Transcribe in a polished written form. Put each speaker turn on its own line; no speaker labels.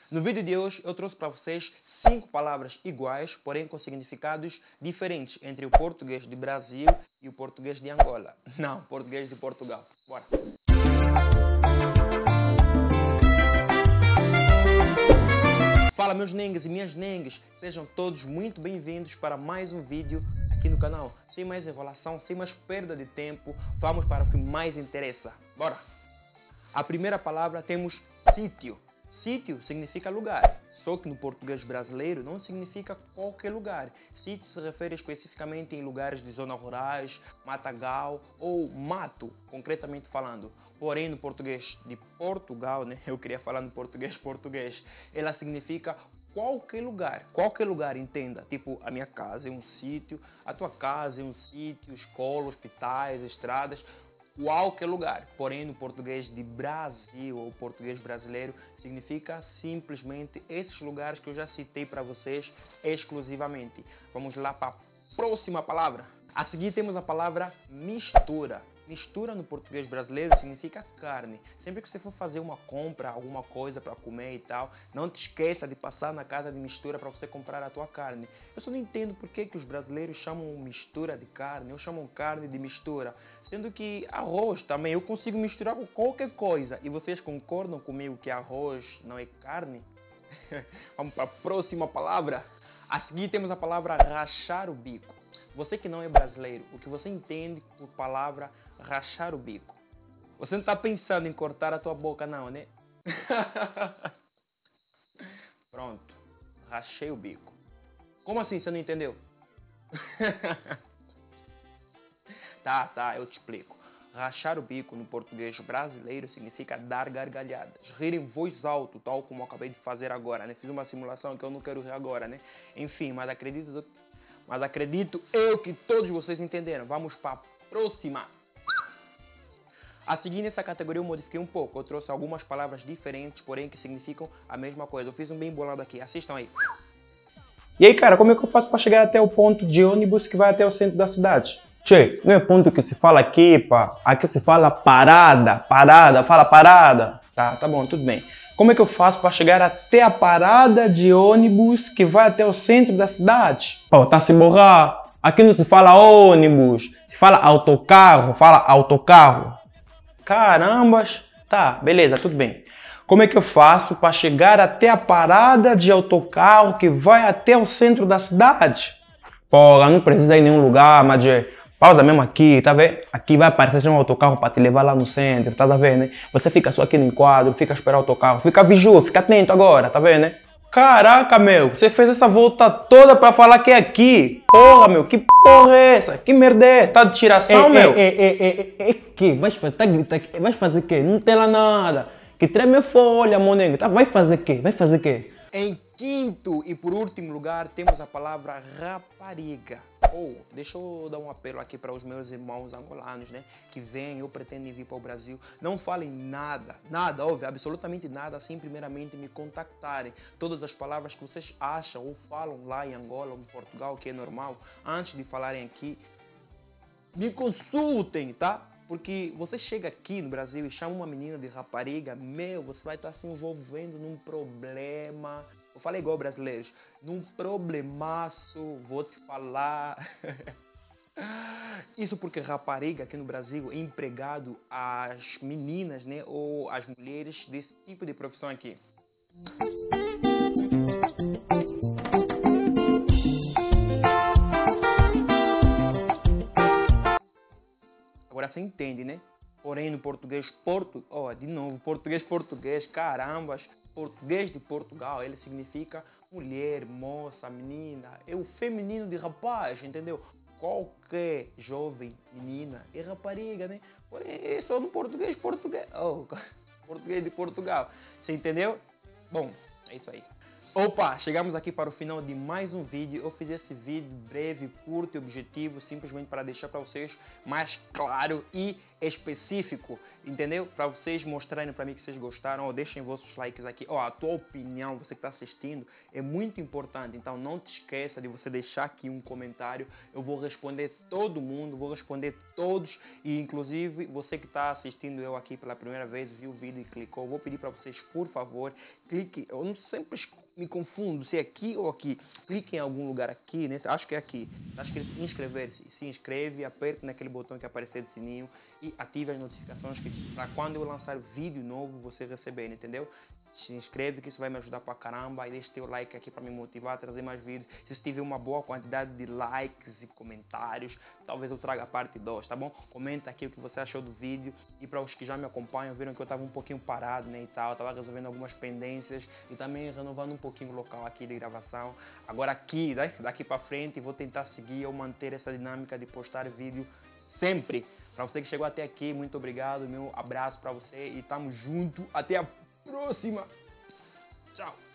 No vídeo de hoje eu trouxe para vocês 5 palavras iguais, porém com significados diferentes entre o português de Brasil e o português de Angola. Não, português de Portugal. Bora! Fala meus nengues e minhas nengues, sejam todos muito bem-vindos para mais um vídeo aqui no canal. Sem mais enrolação, sem mais perda de tempo, vamos para o que mais interessa. Bora! A primeira palavra temos sítio. Sítio significa lugar, só que no português brasileiro não significa qualquer lugar. Sítio se refere especificamente em lugares de zonas rurais, matagal ou mato, concretamente falando. Porém, no português de Portugal, eu queria falar no português, ela significa qualquer lugar, entenda. Tipo, a minha casa é um sítio, a tua casa é um sítio, escola, hospitais, estradas, qualquer lugar. Porém, no português de Brasil ou português brasileiro, significa simplesmente esses lugares que eu já citei para vocês exclusivamente. Vamos lá para a próxima palavra. A seguir temos a palavra mistura. Mistura no português brasileiro significa carne. Sempre que você for fazer uma compra, alguma coisa para comer e tal, não te esqueça de passar na casa de mistura para você comprar a tua carne. Eu só não entendo por que os brasileiros chamam mistura de carne ou chamam carne de mistura. Sendo que arroz também eu consigo misturar com qualquer coisa. E vocês concordam comigo que arroz não é carne? Vamos para a próxima palavra. A seguir temos a palavra rachar o bico. Você que não é brasileiro, o que você entende por palavra rachar o bico? Você não está pensando em cortar a tua boca não, né? Pronto, rachei o bico. Como assim você não entendeu? Tá, eu te explico. Rachar o bico no português brasileiro significa dar gargalhadas, rir em voz alta, tal como eu acabei de fazer agora, né? Fiz uma simulação que eu não quero rir agora, né? Enfim, mas acredito eu que todos vocês entenderam. Vamos para a próxima. A seguir nessa categoria eu modifiquei um pouco. Eu trouxe algumas palavras diferentes, porém que significam a mesma coisa. Eu fiz um bem bolado aqui. Assistam aí.
E aí, cara, como é que eu faço para chegar até o ponto de ônibus que vai até o centro da cidade?
Che, não é ponto que se fala aqui, pá. Aqui se fala parada, fala parada.
Tá bom, tudo bem. Como é que eu faço para chegar até a parada de ônibus que vai até o centro da cidade?
Pô, tá se borrar. Aqui não se fala ônibus, se fala autocarro,
Carambas. Tá, beleza, tudo bem. Como é que eu faço para chegar até a parada de autocarro que vai até o centro da cidade?
Porra, não precisa ir em nenhum lugar, mas pausa mesmo aqui, tá vendo? Aqui vai aparecer um autocarro para te levar lá no centro, tá vendo, né? Você fica só aqui no enquadro, fica a esperar o autocarro, fica vigia, fica atento agora, tá vendo, né?
Caraca, meu, você fez essa volta toda pra falar que é aqui. Porra, meu, que porra é essa? Que merda é essa? Tá de tiração, meu?
Que? Vais fazer o quê? Não tem lá nada. Que treme folha, monengo. Tá, vai fazer o quê?
Em quinto e por último lugar temos a palavra rapariga. Deixa eu dar um apelo aqui para os meus irmãos angolanos, né? Que vêm ou pretendem vir para o Brasil. Não falem nada, óbvio, absolutamente nada, sem primeiramente me contactarem. Todas as palavras que vocês acham ou falam lá em Angola ou em Portugal, que é normal, antes de falarem aqui, me consultem, tá? Porque você chega aqui no Brasil e chama uma menina de rapariga, você vai estar se envolvendo num problema. Eu falei igual brasileiros, num problemaço, vou te falar. Isso porque rapariga aqui no Brasil é empregado às meninas, né, ou às mulheres desse tipo de profissão aqui. Agora você entende, né? Porém, no português português, carambas, português de Portugal, ele significa mulher, moça, menina, é o feminino de rapaz, entendeu? Qualquer jovem menina é rapariga, né? Porém, é só no português de Portugal, você entendeu? Bom, é isso aí. Opa, chegamos aqui para o final de mais um vídeo. Eu fiz esse vídeo breve, curto e objetivo, simplesmente para deixar para vocês mais claro e específico, entendeu? Para vocês mostrarem para mim que vocês gostaram. Ó, deixem vossos likes aqui. Ó, a tua opinião, você que está assistindo, é muito importante. Então não te esqueça de você deixar aqui um comentário. Eu vou responder todo mundo, vou responder todos. E inclusive você que está assistindo eu aqui pela primeira vez, viu o vídeo e clicou, vou pedir para vocês, por favor, clique. Eu não sempre me confundo se é aqui ou aqui. Clique em algum lugar aqui, acho que é aqui. Está escrito inscrever-se. Se inscreve, aperte naquele botão que aparecer de sininho e ative as notificações para quando eu lançar vídeo novo você receber, entendeu? Se inscreve que isso vai me ajudar pra caramba e deixa teu like aqui para me motivar a trazer mais vídeos. Se tiver uma boa quantidade de likes e comentários, talvez eu traga a parte 2, tá bom? Comenta aqui o que você achou do vídeo. E para os que já me acompanham, viram que eu tava um pouquinho parado, né, e tal, tava resolvendo algumas pendências e também renovando um pouquinho o local aqui de gravação. Agora aqui, né, daqui para frente, vou tentar seguir ou manter essa dinâmica de postar vídeo sempre. Para você que chegou até aqui, muito obrigado, meu abraço para você e tamo junto, até a próxima. Tchau.